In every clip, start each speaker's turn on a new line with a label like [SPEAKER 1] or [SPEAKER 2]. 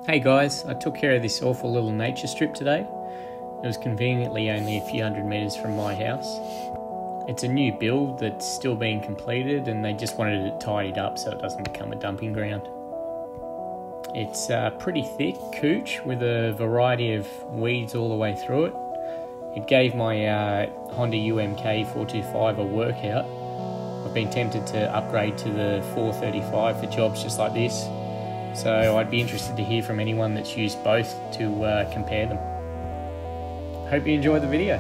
[SPEAKER 1] Hey guys, I took care of this awful little nature strip today. It was conveniently only a few hundred metres from my house. It's a new build that's still being completed and they just wanted it tidied up so it doesn't become a dumping ground. It's pretty thick couch with a variety of weeds all the way through it. It gave my Honda UMK 425 a workout. I've been tempted to upgrade to the 435 for jobs just like this. So I'd be interested to hear from anyone that's used both to compare them. Hope you enjoy the video.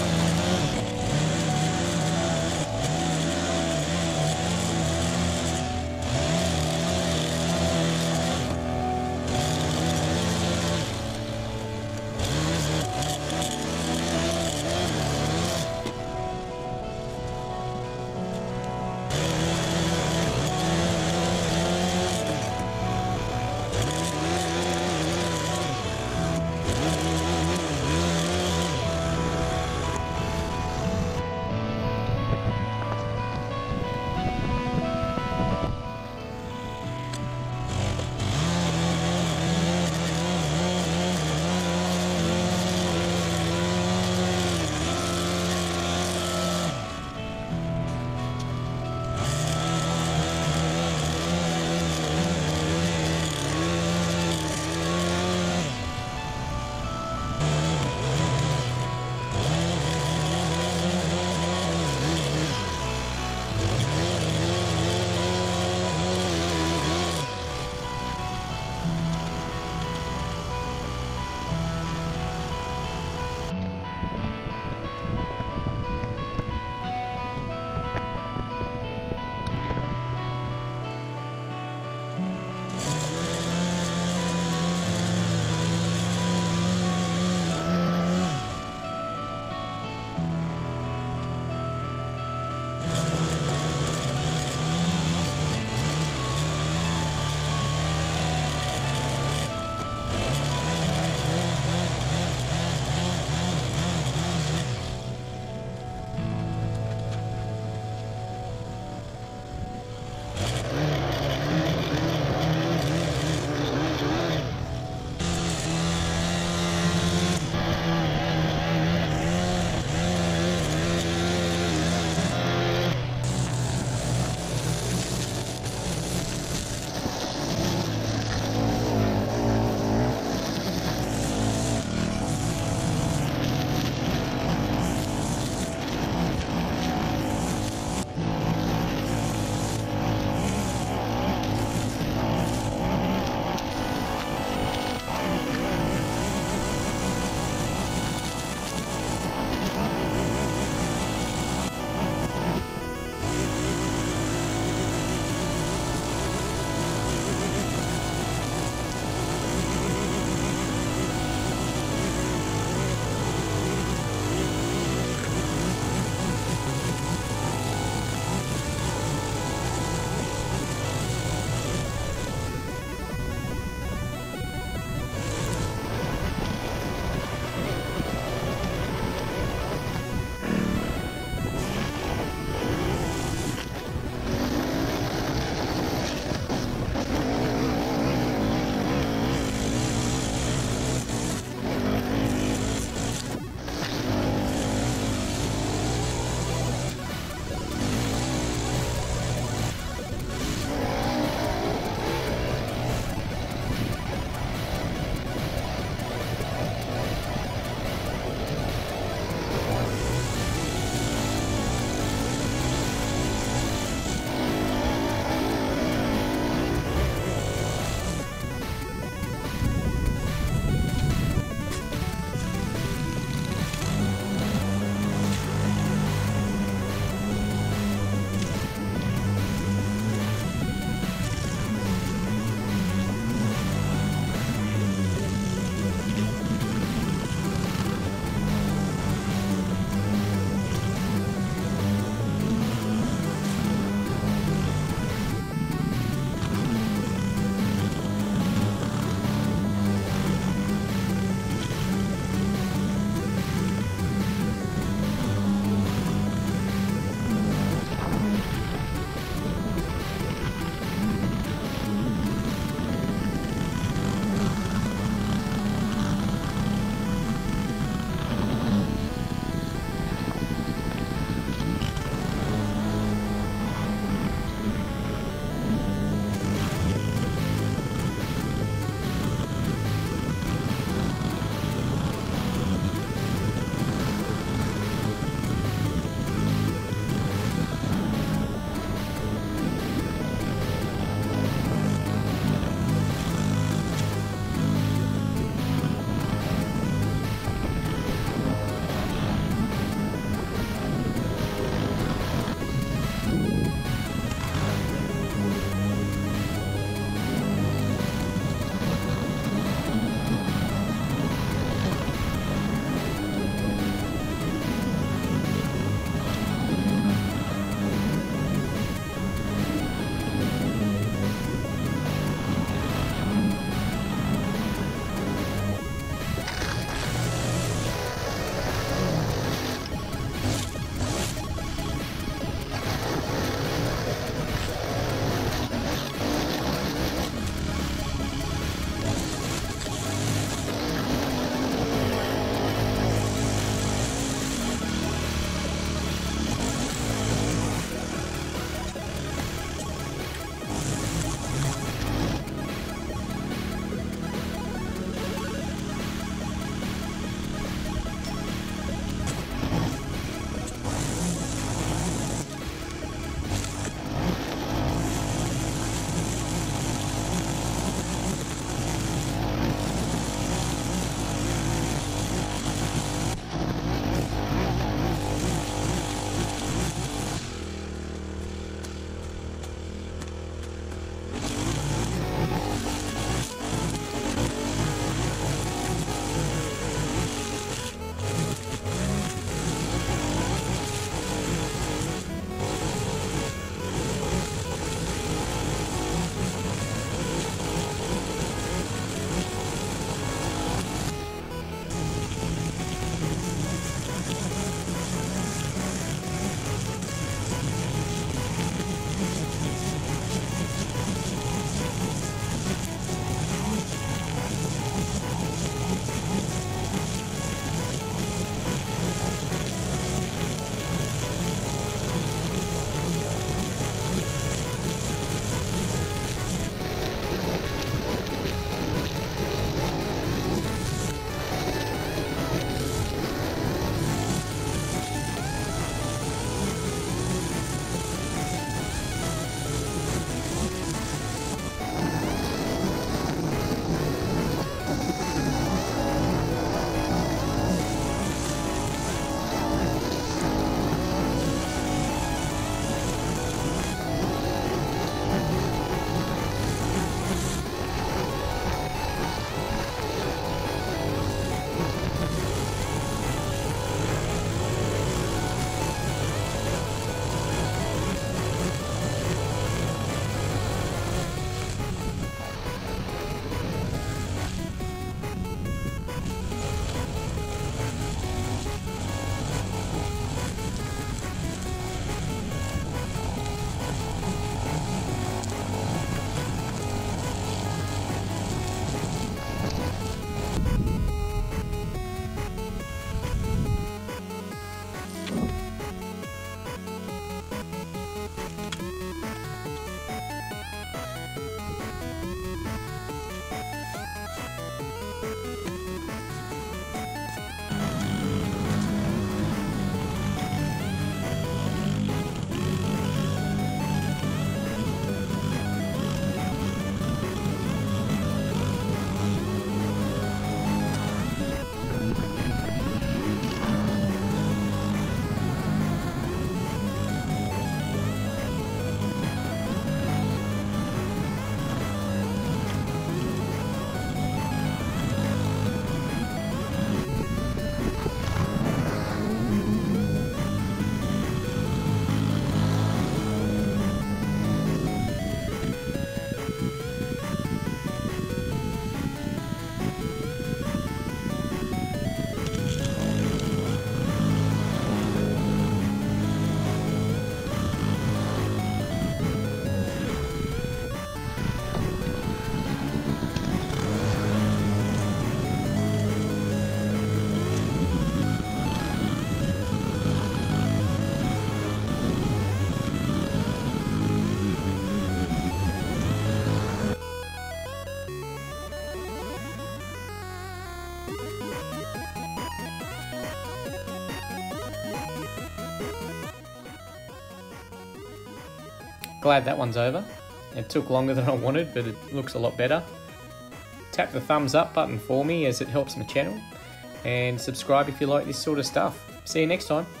[SPEAKER 1] Glad that one's over. It took longer than I wanted, but it looks a lot better. Tap the thumbs up button for me as it helps my channel, and subscribe if you like this sort of stuff. See you next time.